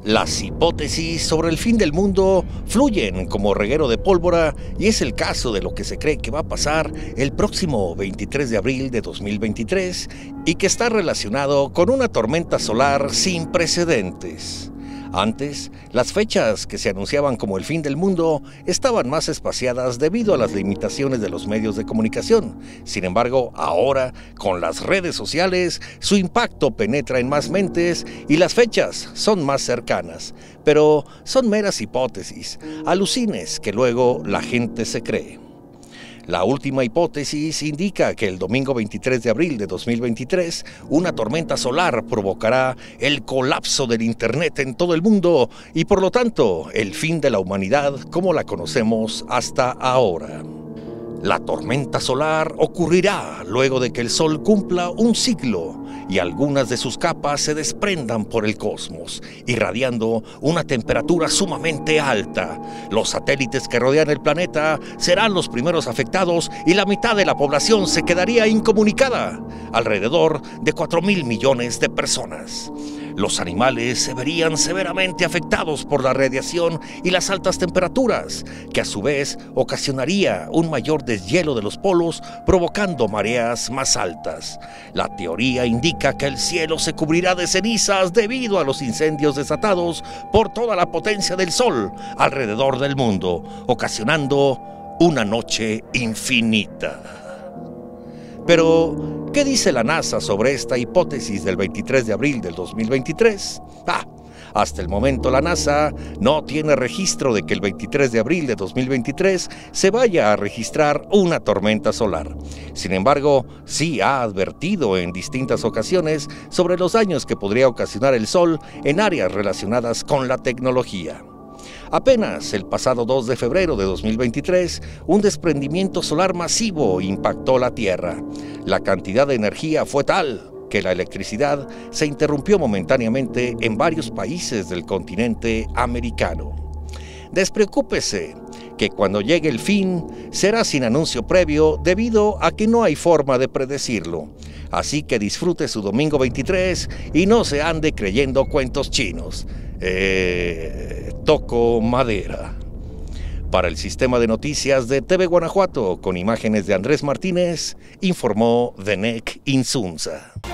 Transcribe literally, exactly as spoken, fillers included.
Las hipótesis sobre el fin del mundo fluyen como reguero de pólvora y es el caso de lo que se cree que va a pasar el próximo veintitrés de abril de dos mil veintitrés y que está relacionado con una tormenta solar sin precedentes. Antes, las fechas que se anunciaban como el fin del mundo estaban más espaciadas debido a las limitaciones de los medios de comunicación. Sin embargo, ahora, con las redes sociales, su impacto penetra en más mentes y las fechas son más cercanas. Pero son meras hipótesis, alucines que luego la gente se cree. La última hipótesis indica que el domingo veintitrés de abril de dos mil veintitrés, una tormenta solar provocará el colapso del Internet en todo el mundo y por lo tanto el fin de la humanidad como la conocemos hasta ahora. La tormenta solar ocurrirá luego de que el Sol cumpla un siglo y algunas de sus capas se desprendan por el cosmos, irradiando una temperatura sumamente alta. Los satélites que rodean el planeta serán los primeros afectados y la mitad de la población se quedaría incomunicada, alrededor de cuatro mil millones de personas. Los animales se verían severamente afectados por la radiación y las altas temperaturas, que a su vez ocasionaría un mayor deshielo de los polos, provocando mareas más altas. La teoría indica que el cielo se cubrirá de cenizas debido a los incendios desatados por toda la potencia del Sol alrededor del mundo, ocasionando una noche infinita. Pero, ¿qué dice la NASA sobre esta hipótesis del veintitrés de abril del dos mil veintitrés? Ah, hasta el momento la NASA no tiene registro de que el veintitrés de abril de dos mil veintitrés se vaya a registrar una tormenta solar. Sin embargo, sí ha advertido en distintas ocasiones sobre los daños que podría ocasionar el Sol en áreas relacionadas con la tecnología. Apenas el pasado dos de febrero de dos mil veintitrés, un desprendimiento solar masivo impactó la Tierra. La cantidad de energía fue tal que la electricidad se interrumpió momentáneamente en varios países del continente americano. Despreocúpese, que cuando llegue el fin será sin anuncio previo debido a que no hay forma de predecirlo. Así que disfrute su domingo veintitrés y no se ande creyendo cuentos chinos. Eh, toco madera. Para el sistema de noticias de T V Guanajuato, con imágenes de Andrés Martínez, informó Denek Insunza.